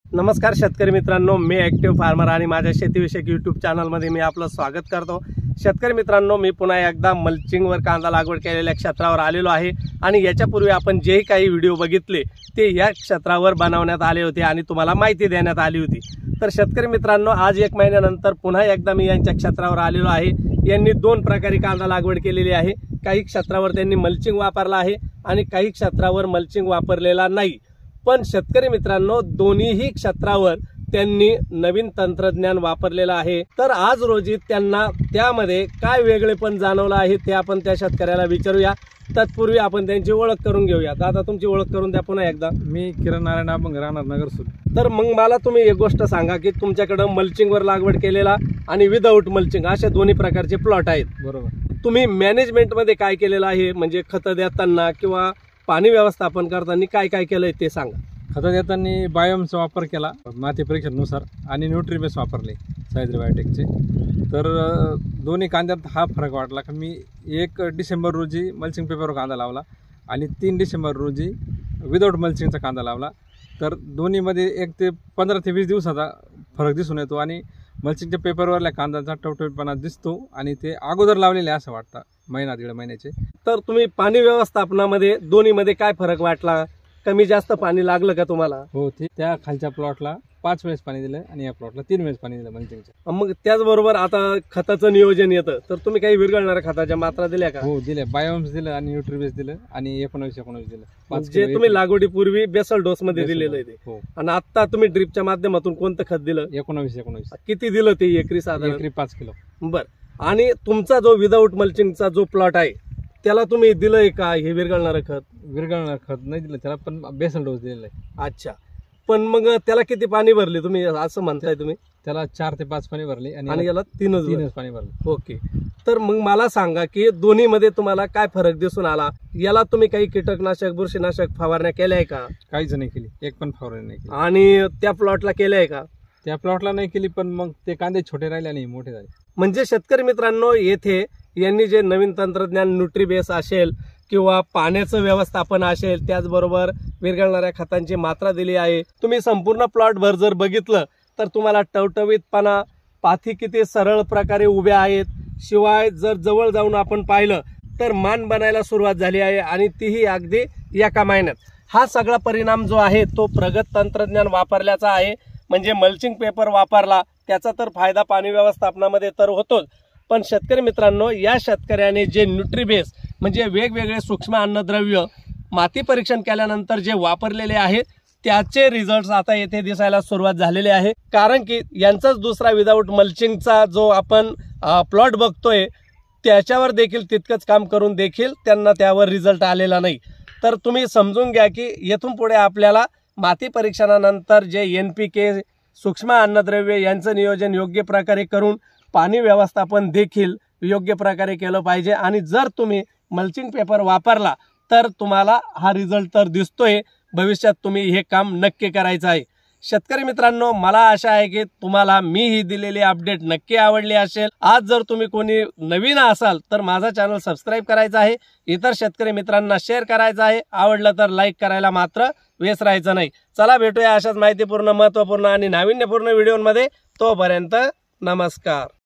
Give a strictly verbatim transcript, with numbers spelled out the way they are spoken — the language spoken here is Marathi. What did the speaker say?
नमस्कार शेतकरी मित्रांनो, मी ॲक्टिव्ह फार्मर आणि माझ्या शेतीविषयक यूट्यूब चॅनलमध्ये मी आपलं स्वागत करतो। शेतकरी मित्रांनो, मी पुन्हा एकदा मल्चिंगवर कांदा लागवड केलेल्या क्षेत्रावर आलेलो आहे आणि याच्यापूर्वी आपण जे काही व्हिडिओ बघितले ते या क्षेत्रावर बनवण्यात आले होते आणि तुम्हाला माहिती देण्यात आली होती। तर शेतकरी मित्रांनो, आज एक महिन्यानंतर पुन्हा एकदा मी यांच्या क्षेत्रावर आलेलो आहे। यांनी दोन प्रकारे कांदा लागवड केलेली आहे। काही क्षेत्रावर त्यांनी मल्चिंग वापरला आहे आणि काही क्षेत्रावर मल्चिंग वापरलेला नाही। पण शेतकरी मित्रांनो, दोन्हीही क्षेत्रावर त्यांनी नवीन तंत्रज्ञान वापरलेलं आहे। तर आज रोजी त्यांना त्यामध्ये काय वेगळेपण जाणवलं आहे ते आपण त्या शेतकऱ्याला विचारूया। तत्पूर्वी आपण त्यांची ओळख करून घेऊया। दादा, तुमची ओळख करून द्या पुन्हा एकदा। मी किरण नारायण अभंग, राहणार नगरसूल। तर मग मला तुम्ही एक गोष्ट सांगा की तुमच्याकडे मल्चिंगवर लागवड केलेला आणि विदाऊट मल्चिंग अशा दोन्ही प्रकारचे प्लॉट आहेत, बरोबर। तुम्ही मॅनेजमेंट मध्ये काय केलेलं आहे, म्हणजे खत देताना किंवा पाणी व्यवस्थापन करताना काय काय केलंय ते सांगा। खत देताना बायोमचा वापर केला, माती परीक्षेनुसार, आणि न्यूट्रीबेस वापरले सायद्री बायोटेकचे। तर दोन्ही कांद्यात हा फरक वाटला की मी एक डिसेंबर रोजी मल्चिंग पेपरवर कांदा लावला आणि तीन डिसेंबर रोजी विदाऊट मल्चिंगचा कांदा लावला। तर दोन्हीमध्ये एक ते पंधरा ते वीस दिवसाचा फरक दिसून येतो आणि मल्चिंगच्या पेपरवरल्या कांद्याचा टवटवीतपणा दिसतो आणि ते अगोदर लावलेले असं वाटतं, महिना दीड महिन्याचे। तर तुम्ही पाणी व्यवस्थापनामध्ये दोन्हीमध्ये काय फरक वाटला? कमी जास्त पाणी लागलं का तुम्हाला? हो, ते त्या खालच्या प्लॉटला पाच वेळेस पाणी दिलं आणि या प्लॉटला तीन वेळेस पाणी दिलं मल्चिंगचं। मग त्याचबरोबर आता खताचं नियोजन येतं, तर तुम्ही काही विरघळणाऱ्या खताच्या मात्रा दिल्या का? हो, दिल्या। बायोम्स दिलं आणि न्यूट्रीबेस दिलं आणि एकोणावीस एकोणावीस दिलं। जे तुम्ही लागवडीपूर्वी बेसल डोस मध्ये दिलेलं आहे ते, हो। आणि आता तुम्ही ड्रिपच्या माध्यमातून कोणतं खत दिलं? एकोणावीस एकोणावीस। किती दिलं ते एकरी? साधारण एकरी पाच किलो। बर। आणि तुमचा जो विदाऊट मल्चिंगचा जो प्लॉट आहे त्याला तुम्ही दिलंय का हे विरघळणारं खत? विरघळणार खत नाही दिलं त्याला, पण बेसल डोस दिलेला आहे। अच्छा, पण मग त्याला किती पाणी भरले तुम्ही असं म्हणताय तुम्ही? त्याला चार ते पाच पाणी भरले आणि याला तीनच तीनच पाणी भरले। ओके। तर मग मला सांगा की दोन्ही मध्ये तुम्हाला काय फरक दिसून आला? याला तुम्ही काही कीटकनाशक बुरशीनाशक फवारण्या केल्याय का? काहीच नाही केली, एक पण फवारणी नाही केली। आणि त्या प्लॉटला केल्याय का? त्या प्लॉटला नाही केली, पण मग ते कांदे छोटे राहिले आणि मोठे झाले। म्हणजे शेतकरी मित्रांनो, येथे यांनी जे नवीन तंत्रज्ञान न्यूट्रीबेस असेल किंवा पाण्याचं व्यवस्थापन असेल, त्याचबरोबर विरघळणाऱ्या खतांची मात्रा दिली आहे। तुम्ही संपूर्ण प्लॉट भर जर बघितलं तर तुम्हाला टवटवीतपणा, पाथी किती सरळ प्रकारे उभ्या आहेत, शिवाय जर जवळ जाऊन आपण पाहिलं तर मान बनायला सुरुवात झाली आहे आणि तीही अगदी एका महिन्यात। हा सगळा परिणाम जो आहे तो प्रगत तंत्रज्ञान वापरल्याचा आहे। म्हणजे मल्चिंग पेपर वापरला त्याचा तर फायदा पाणी व्यवस्थापनामध्ये तर होतोच, पण शेतकरी मित्रांनो, या शेतकऱ्याने जे न्यूट्रीबेस म्हणजे वेगवेगळे सूक्ष्म अन्नद्रव्य माती परीक्षण केल्यानंतर जे वापरलेले आहेत त्याचे रिझल्ट्स आता येथे दिसायला सुरुवात झालेली आहे। कारण की यांचाच दुसरा विदाऊट मल्चिंगचा जो आपण प्लॉट बघतोय त्याच्यावर देखील तितकंच काम करून देखील त्यांना त्यावर रिझल्ट आलेला नाही। तर तुम्ही समजून घ्या की येथून पुढे आपल्याला माती परीक्षणानंतर जे एन पी के, सूक्ष्म अन्नद्रव्य यांचं नियोजन योग्य प्रकारे करून पाणी व्यवस्थापन देखील योग्य प्रकारे केलं पाहिजे। आणि जर तुम्ही मल्चिंग पेपर वापरला तर तुम्हाला हा रिझल्ट तर दिसतोय, भविष्यात तुम्ही हे काम नक्की करायचं आहे। शेतकरी मित्रांनो, मला आशा आहे की तुम्हाला मी ही दिलेली अपडेट नक्की आवडली असेल। आज जर तुम्ही कोणी नवीन असाल तर माझा चॅनल सबस्क्राईब करायचा आहे, इतर शेतकरी मित्रांना शेअर करायचं आहे, आवडलं तर लाईक करायला मात्र विसरायचं नाही। चला, भेटूया अशाच माहितीपूर्ण, महत्त्वपूर्ण आणि नाविन्यपूर्ण व्हिडिओमध्ये। तोपर्यंत नमस्कार।